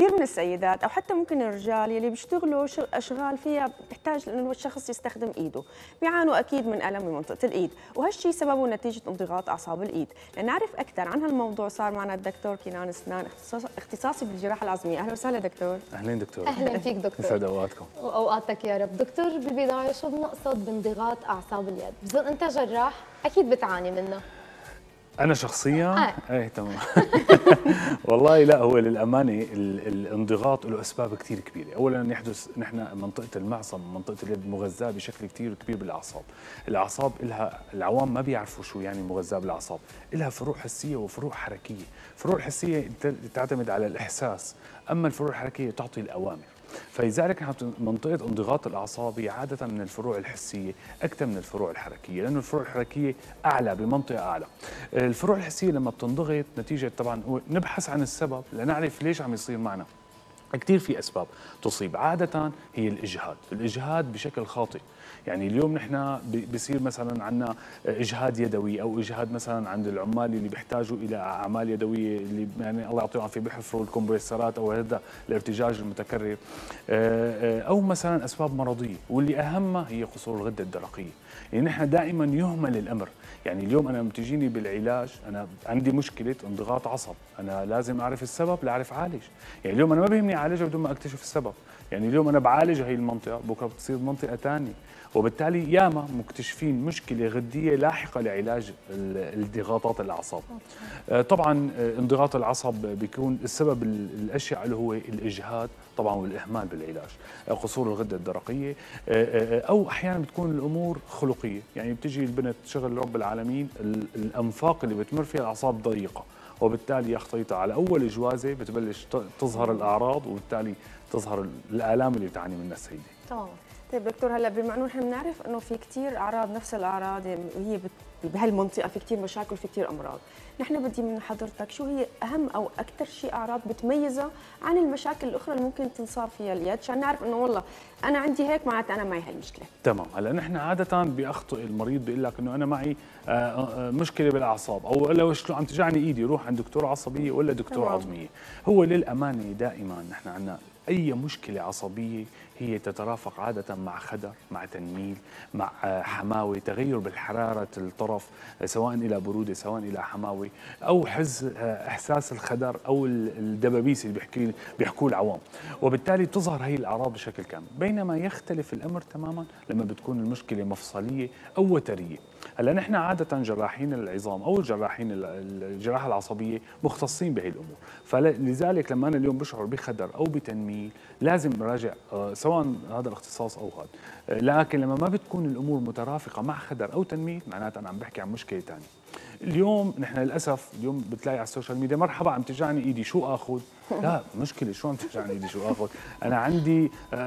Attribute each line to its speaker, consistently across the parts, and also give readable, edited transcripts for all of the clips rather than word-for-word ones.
Speaker 1: كثير من السيدات او حتى ممكن الرجال يلي بيشتغلوا اشغال فيها بتحتاج انه الشخص يستخدم ايده، بيعانوا اكيد من الم بمنطقه الايد، وهالشيء سببه نتيجه انضغاط اعصاب الايد. لنعرف اكثر عن هالموضوع صار معنا الدكتور كنان اسنان، اختصاصي بالجراحه العظميه. اهلا وسهلا دكتور.
Speaker 2: اهلين دكتور.
Speaker 3: اهلا فيك دكتور.
Speaker 2: يسعد اوقاتكم.
Speaker 3: واوقاتك يا رب. دكتور بالبدايه شو بنقصد بانضغاط اعصاب اليد؟ بظن انت جراح اكيد بتعاني منه.
Speaker 2: انا شخصيا ايه تمام. والله لا، هو للامانه الانضغاط له اسباب كثير كبيره. اولا يحدث نحن منطقه المعصم منطقه اليد مغذاه بشكل كثير كبير بالاعصاب. الاعصاب لها العوام ما بيعرفوا شو يعني مغذاه بالاعصاب، لها فروع حسيه وفروع حركيه. الفروع الحسيه تعتمد على الاحساس، اما الفروع الحركيه تعطي الاوامر. فلذلك منطقة انضغاط الأعصاب هي عادة من الفروع الحسية أكثر من الفروع الحركية، لأنه الفروع الحركية أعلى بمنطقة أعلى. الفروع الحسية لما بتنضغط نتيجة طبعا نبحث عن السبب لنعرف ليش عم يصير معنا. كثير في أسباب تصيب، عادة هي الإجهاد بشكل خاطئ. يعني اليوم نحن بصير مثلا عندنا اجهاد يدوي او اجهاد مثلا عند العمال اللي بيحتاجوا الى اعمال يدويه، اللي يعني الله يعطيهم العافيه بيحفروا الكمبريسرات او هذا الارتجاج المتكرر، او مثلا اسباب مرضيه، واللي اهمها هي قصور الغده الدرقيه. يعني نحن دائما يهمل الامر. يعني اليوم انا بتجيني بالعلاج انا عندي مشكله انضغاط عصب، انا لازم اعرف السبب لاعرف اعالج. يعني اليوم انا ما بيهمني اعالجها بدون ما اكتشف السبب. يعني اليوم انا بعالج هي المنطقه، بكره بتصير منطقه ثانيه، وبالتالي ياما مكتشفين مشكله غديه لاحقه لعلاج انضغاطات الاعصاب. طبعا انضغاط العصب بيكون السبب الاشيع اللي هو الاجهاد طبعا والاهمال بالعلاج، قصور الغده الدرقيه، او احيانا بتكون الامور خلقيه. يعني بتجي البنت شغل رب العالمين الانفاق اللي بتمر فيها الاعصاب ضيقه، وبالتالي يا خطيتها على اول جوازه بتبلش تظهر الاعراض، وبالتالي تظهر الالام اللي بتعاني منها السيده.
Speaker 3: تمام.
Speaker 1: طيب دكتور، هلا بما انه نحن بنعرف انه في كثير اعراض نفس الاعراض، يعني هي بهالمنطقه في كثير مشاكل، في كثير امراض، نحن بدي من حضرتك شو هي اهم او اكثر شيء اعراض بتميزها عن المشاكل الاخرى اللي ممكن تنصاب فيها اليد، عشان نعرف انه والله انا عندي هيك معناتها انا معي هالمشكله.
Speaker 2: تمام. هلا نحن عاده بيخطئ المريض بيقول لك انه انا معي مشكله بالاعصاب، او لو شلون عم تجعني ايدي روح عند دكتور عصبيه ولا دكتور عظميه. هو للامانه دائما نحن عندنا اي مشكله عصبيه هي تترافق عادة مع خدر، مع تنميل، مع حماوة، تغير بالحرارة الطرف سواء إلى برودة سواء إلى حماوة، أو إحساس الخدر أو الدبابيس اللي بيحكوه العوام، وبالتالي تظهر هي الأعراض بشكل كامل. بينما يختلف الأمر تماما لما بتكون المشكلة مفصلية أو وترية. هلا نحن عادة جراحين العظام أو الجراحين الجراحة العصبية مختصين بهي الأمور، فلذلك لما أنا اليوم بشعر بخدر أو بتنميل لازم راجع سواء هذا الاختصاص او هذا. لكن لما ما بتكون الامور مترافقه مع خدر او تنميل معناتها انا عم بحكي عن مشكله ثانيه. اليوم نحن للاسف اليوم بتلاقي على السوشيال ميديا مرحبا عم تجعني ايدي شو اخذ؟ لا مشكله، شو عم تجعني ايدي شو اخذ؟ انا عندي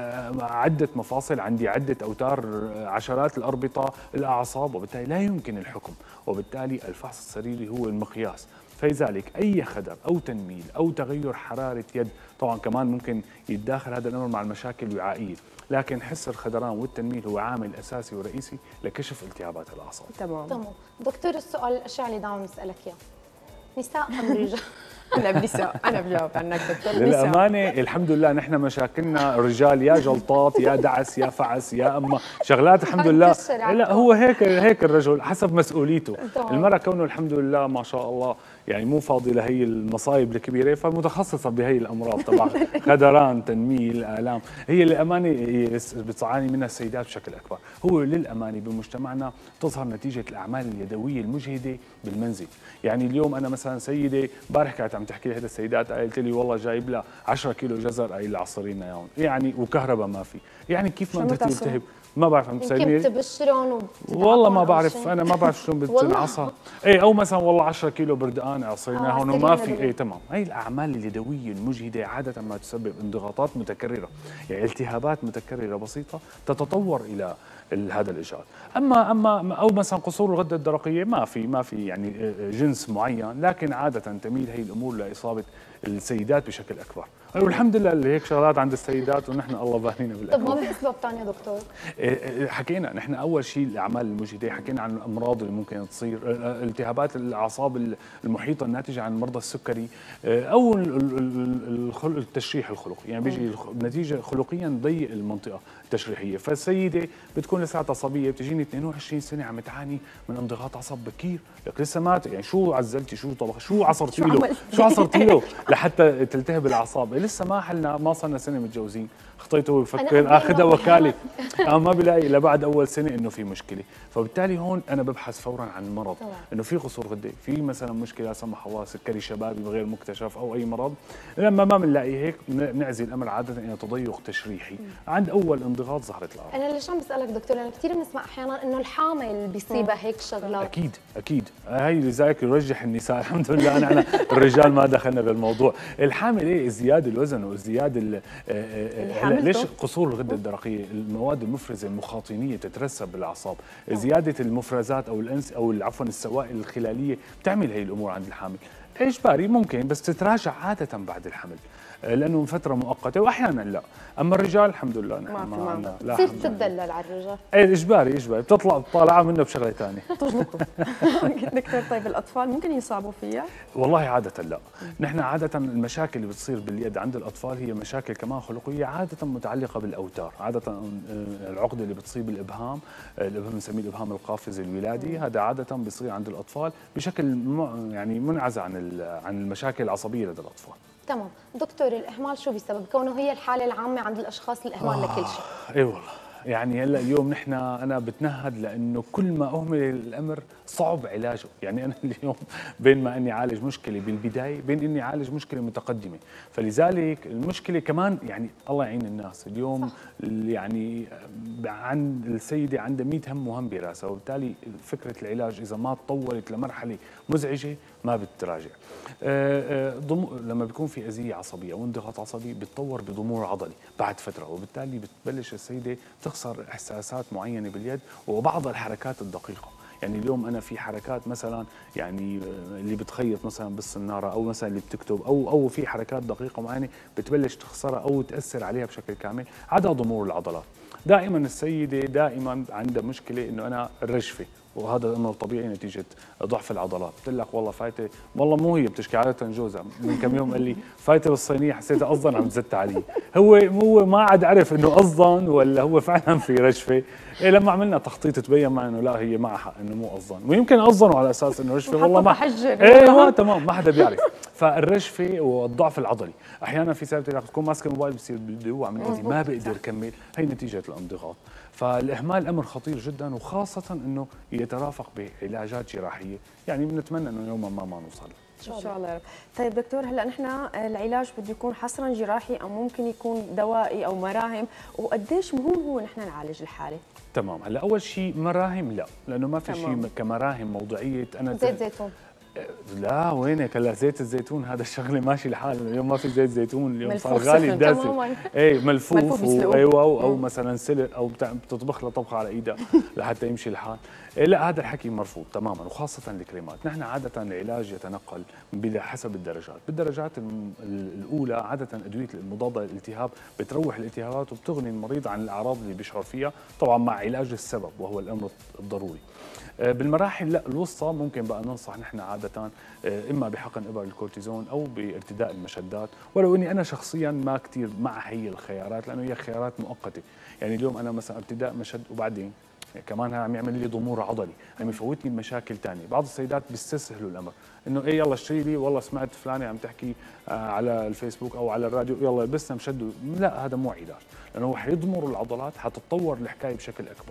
Speaker 2: عده مفاصل، عندي عده اوتار، عشرات الاربطه، الاعصاب، وبالتالي لا يمكن الحكم، وبالتالي الفحص السريري هو المقياس. فلذلك اي خدر او تنميل او تغير حراره يد، طبعا كمان ممكن يتداخل هذا الامر مع المشاكل الوعائيه، لكن حس الخدران والتنميل هو عامل اساسي ورئيسي لكشف التهابات الاعصاب.
Speaker 3: تمام. دكتور، السؤال الاشياء اللي دائما بسالك اياه، نساء ام رجال؟
Speaker 1: لا بنساء، انا بجاوب عنك دكتور.
Speaker 2: للامانه الحمد لله نحن مشاكلنا رجال، يا جلطات يا دعس يا فعس يا اما شغلات الحمد لله. لا هو هيك الرجل حسب مسؤوليته. المراه كونه الحمد لله ما شاء الله يعني مو فاضي لهي المصايب الكبيره، فمتخصصه بهي الامراض طبعا خدران تنميل الام، هي للامانه بتصعاني منها السيدات بشكل اكبر. هو للامانه بمجتمعنا تظهر نتيجه الاعمال اليدويه المجهده بالمنزل. يعني اليوم انا مثلا سيده امبارح كانت عم تحكي لي هذا السيدات، قالت لي والله جايب لها 10 كيلو جزر قايل لها عصرينا اياهم، يعني وكهرباء ما في، يعني كيف ما بدها تلتهب؟ ما بعرف عم تسالني
Speaker 3: يمكن بتبشرون
Speaker 2: والله ما بعرف، انا ما بعرف شلون بتنعصر. اي او مثلا والله 10 كيلو بردقان عصرنا هون وما في. اي تمام. هي الاعمال اليدويه المجهده عاده ما تسبب انضغاطات متكرره، يعني التهابات متكرره بسيطه تتطور الى هذا الاجهاد. اما او مثلا قصور الغده الدرقيه ما في يعني جنس معين، لكن عاده تميل هي الامور لاصابه السيدات بشكل اكبر، والحمد لله اللي هيك شغلات عند السيدات ونحن الله باهينا
Speaker 3: طب
Speaker 2: بالاكبر.
Speaker 3: ما في اسباب ثانيه دكتور؟
Speaker 2: حكينا نحن اول شيء الاعمال المجهده، حكينا عن الامراض اللي ممكن تصير، التهابات الاعصاب المحيطه الناتجه عن مرضى السكري، او التشريح الخلقي، يعني بيجي نتيجه خلقيا ضيق المنطقه التشريحيه، فالسيده بتكون لساتها صبيه بتجيني 22 سنه عم تعاني من انضغاط عصب بكير، لك لسه ما يعني شو عزلتي، شو طبخ، شو عصرتي له، شو عصرتي له لحتى تلتهب الاعصاب، لسه ما حلنا، ما صرنا سنه متجوزين، خطيته ويفكر اخذها وكاله ما بلاقي الا بعد اول سنه انه في مشكله، فبالتالي هون انا ببحث فورا عن مرض، انه في قصور غده، في مثلا مشكله لا سمح الله سكري شبابي غير مكتشف او اي مرض، لما ما بنلاقي هيك بنعزل الامر عاده الى تضيق تشريحي، عند اول انضغاط ظهرت الاعراض.
Speaker 3: انا ليش عم بسالك دكتور؟ انا كثير بنسمع احيانا انه الحامل بيصيبها هيك شغلات.
Speaker 2: اكيد هي لذلك يرجح النساء، الحمد لله انا الرجال ما دخلنا بالموضوع، الحامل ايه ازدياد الوزن وازدياد ليش قصور الغده الدرقيه، المواد المفرزه المخاطينيه تترسب بالاعصاب، زياده المفرزات او عفوا السوائل الخلاليه بتعمل هي الامور عند الحامل، اجباري ممكن بس تتراجع عاده بعد الحمل لانه من فتره مؤقته واحيانا لا، اما الرجال الحمد لله نحن ما عندنا لا،
Speaker 3: بتصير تتدلل على الرجال،
Speaker 2: ايه اجباري بتطلع طالعه منه بشغله ثانيه.
Speaker 1: دكتور طيب الاطفال ممكن يصابوا فيها؟
Speaker 2: والله عاده لا، نحن عاده المشاكل اللي بتصير باليد عند الاطفال هي مشاكل كمان خلقيه عاده متعلقه بالاوتار، عاده العقده اللي بتصيب الابهام بنسميه الابهام القافز الولادي، هذا عاده بيصير عند الاطفال بشكل يعني منعزل عن المشاكل العصبيه لدى الاطفال.
Speaker 3: تمام. دكتور الإهمال شو بسبب كونه هي الحالة العامة عند الأشخاص الإهمال لكل شيء؟
Speaker 2: اي والله، يعني هلا اليوم نحن انا بتنهد لانه كل ما اهمل الامر صعب علاجه، يعني انا اليوم بين ما اني اعالج مشكله بالبدايه بين اني اعالج مشكله متقدمه، فلذلك المشكله كمان يعني الله يعين الناس اليوم يعني عن السيده عندها 100 هم وهم براسها، وبالتالي فكره العلاج اذا ما تطورت لمرحله مزعجه ما بتراجع. لما بيكون في اذيه عصبيه او انضغاط عصبي بتطور بضمور عضلي بعد فتره، وبالتالي بتبلش السيده تخسر احساسات معينه باليد وبعض الحركات الدقيقه، يعني اليوم انا في حركات مثلا يعني اللي بتخيط مثلا بالصناره او مثلا اللي بتكتب او في حركات دقيقه معينه بتبلش تخسرها او تاثر عليها بشكل كامل، عدا ضمور العضلات. دائما السيده دائما عندها مشكله انه انا الرجفه، وهذا الامر طبيعي نتيجه ضعف العضلات، بتقول لك والله فايته، والله مو هي بتشكي عاده جوزها من كم يوم قال لي فايته بالصينيه حسيتها قصدا عم تزت علي، هو ما عاد عرف انه قصدا ولا هو فعلا في رجفه، إيه لما عملنا تخطيط تبين معه انه لا هي معها حق انه مو قصدا، ويمكن قصدوا على اساس انه رجفه والله ما ايوه تمام ما حدا بيعرف، فالرجفه والضعف العضلي، احيانا في سبب تكون ماسك الموبايل بصير بده يوقع من ايدي ما بقدر كمل، هي نتيجه الانضغاط، فالاهمال امر خطير جدا، وخاصه انه يترافق بعلاجات جراحيه، يعني بنتمنى انه يوما ما نوصل
Speaker 1: ان شاء الله يا رب. طيب دكتور هلا نحن العلاج بده يكون حصرا جراحي او ممكن يكون دوائي او مراهم، وقديش مهم هو نحن نعالج الحاله؟
Speaker 2: تمام، هلا اول شيء مراهم لا، لانه ما في شيء كمراهم موضوعيه. انا
Speaker 3: زيت زيتون
Speaker 2: لا وينك، هلا زيت الزيتون هذا الشغله ماشي الحال، اليوم ما في زيت زيتون، اليوم صار غالي الدسم، اي ملفوف ايوه او مثلا سلق او بتطبخ له طبخه على ايدها لحتى يمشي الحال، لا هذا الحكي مرفوض تماما، وخاصه الكريمات، نحن عاده العلاج يتنقل حسب الدرجات، بالدرجات الاولى عاده ادويه المضاده للالتهاب بتروح الالتهابات وبتغني المريض عن الاعراض اللي بيشعر فيها، طبعا مع علاج السبب وهو الامر الضروري. بالمراحل لا الوسطى ممكن بقى ننصح نحن عاده اما بحقن ابر الكورتيزون او بارتداء المشدات، ولو اني انا شخصيا ما كثير مع هي الخيارات لانه هي خيارات مؤقته، يعني اليوم انا مثلا ارتداء مشد وبعدين كمان عم يعمل لي ضمور عضلي، عم يفوتني بمشاكل ثانيه، بعض السيدات بيستسهلوا الامر انه ايه يلا اشتري لي، والله سمعت فلانه عم تحكي على الفيسبوك او على الراديو يلا لبسنا مشد، لا هذا مو علاج، لانه هو حيضمر العضلات، حتتطور الحكايه بشكل اكبر.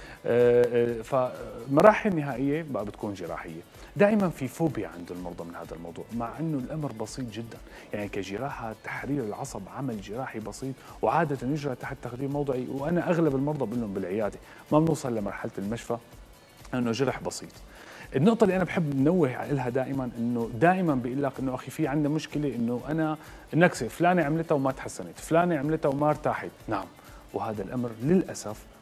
Speaker 2: فمراحل نهائيه بقى بتكون جراحيه، دائما في فوبيا عند المرضى من هذا الموضوع، مع انه الامر بسيط جدا، يعني كجراحه تحرير العصب عمل جراحي بسيط وعاده يجرى تحت تخدير موضعي، وانا اغلب المرضى بقول لهم بالعياده ما بنوصل لمرحله المشفى انه جرح بسيط. النقطة اللي أنا بحب ننوه لها دائما إنه دائما بيقول لك إنه أخي في عندنا مشكلة إنه أنا نكسة فلانة عملتها وما تحسنت، فلانة عملتها وما ارتاحت، نعم، وهذا الأمر للأسف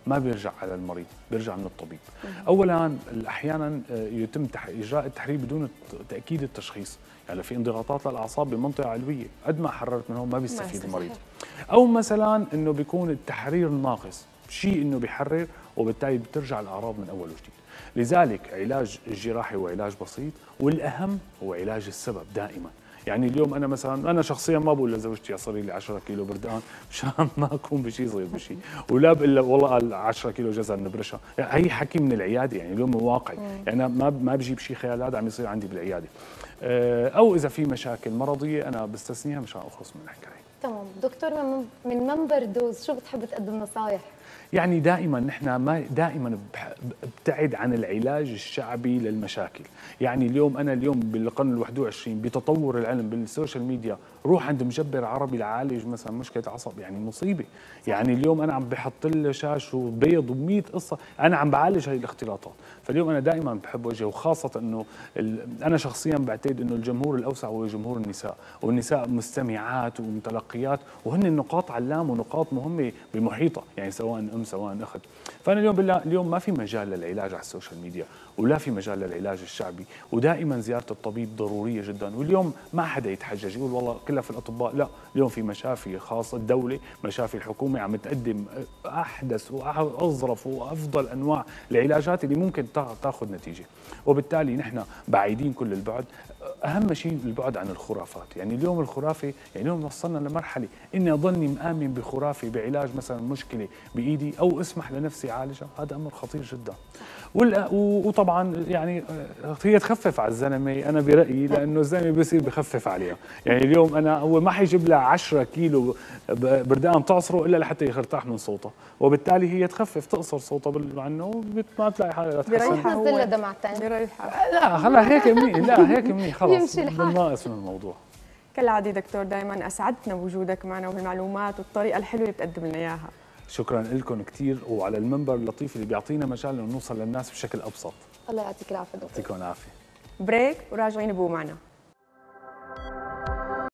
Speaker 2: ما بيرجع على المريض، بيرجع من الطبيب. اولا احيانا يتم اجراء التحرير بدون تاكيد التشخيص، يعني في انضغاطات للاعصاب بمنطقه علويه، قد ما حررت من هون ما بيستفيد المريض. او مثلا انه بيكون التحرير ناقص، شيء انه بيحرر وبالتالي بترجع الاعراض من اول وجديد. لذلك علاج الجراحي هو علاج بسيط، والاهم هو علاج السبب دائما. يعني اليوم انا مثلا انا شخصيا ما بقول لزوجتي صاري لي 10 كيلو بردان مشان ما اكون بشيء صغير بشيء، ولا بقول والله قال 10 كيلو جزر نبرشها، يعني هي حكي من العياده، يعني اليوم واقعي، يعني انا ما بجيب شيء خيال، هذا عم يصير عندي بالعياده. او اذا في مشاكل مرضيه انا بستثنيها مشان اخلص من الحكايه.
Speaker 3: تمام دكتور، من منبر دوز شو بتحب تقدم نصائح؟
Speaker 2: يعني دائما نحن ما دائما ابتعد عن العلاج الشعبي للمشاكل، يعني انا اليوم بالقرن ال21 بتطور العلم بالسوشيال ميديا روح عند مجبر عربي لعالج مثلا مشكله عصب، يعني مصيبه. يعني اليوم انا عم بحط له شاش وبيض و100 قصه، انا عم بعالج هاي الاختلاطات. فاليوم انا دائما بحب وجهه، وخاصه انه انا شخصيا بعتقد انه الجمهور الاوسع هو جمهور النساء، والنساء مستمعات ومتلقيات، وهن نقاط علام ونقاط مهمه بمحيطها، يعني سواء ام سواء اخت. فانا اليوم ما في مجال للعلاج على السوشيال ميديا، ولا في مجال للعلاج الشعبي، ودائما زياره الطبيب ضروريه جدا. واليوم ما حدا يتحجج يقول والله كلها في الاطباء، لا، اليوم في مشافي خاصه الدوله، مشافي الحكومه عم تقدم احدث واظرف وافضل انواع العلاجات اللي ممكن تاخذ نتيجه. وبالتالي نحن بعيدين كل البعد، اهم شيء البعد عن الخرافات. يعني اليوم الخرافه، يعني اليوم وصلنا لمرحله اني اضلني مآمن بخرافه بعلاج مثلا مشكله بايدي او اسمح لنفسي اعالجها، هذا امر خطير جدا. وطبعا يعني هي تخفف على الزلمه، انا برايي، لانه الزلمه بصير بخفف عليها. يعني اليوم هو ما حيجيب لها 10 كيلو بردان تعصره الا لحتى يرتاح من صوتها، وبالتالي هي تخفف تقصر صوتها عنه، ما تلاقي حالها تحسن.
Speaker 3: تنزل له دمعتين.
Speaker 1: بريحها.
Speaker 2: لا خلا هيك منيح، لا هيك منيح خلص،
Speaker 3: يمشي الحال.
Speaker 2: بالناقص من الموضوع.
Speaker 1: كالعاده دكتور دائما اسعدتنا بوجودك معنا وبالمعلومات والطريقه الحلوه اللي بتقدم لنا اياها.
Speaker 2: شكرا لكم كثير، وعلى المنبر اللطيف اللي بيعطينا مجال انه نوصل للناس بشكل ابسط.
Speaker 3: الله يعطيك العافيه دكتور.
Speaker 2: يعطيكم العافيه.
Speaker 1: بريك وراجعين بو معنا.